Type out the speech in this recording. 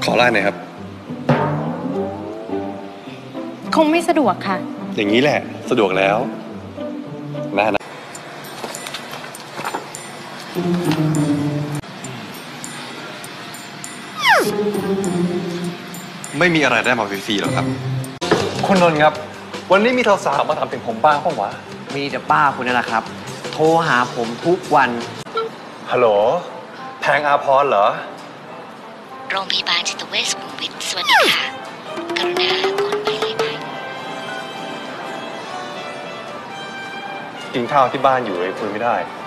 ขอไลน์หน่อยครับคงไม่สะดวกค่ะอย่างนี้แหละสะดวกแล้วนะไม่มีอะไรได้มาฟรีๆหรอกครับคุณนนท์ครับวันนี้มีสาวๆมาถามถึงผมบ้างป่าววะมีแต่ป้าคุณนั่นแหละครับโทรหาผมทุกวันฮัลโหลแพงอาพรเหรอโรงพยาบาลจิตเวชสุขุมวิทสวัสดีค่ะกรุณากดหมายเลขใหม่กินข้าวที่บ้านอยู่เลยคุยไม่ได้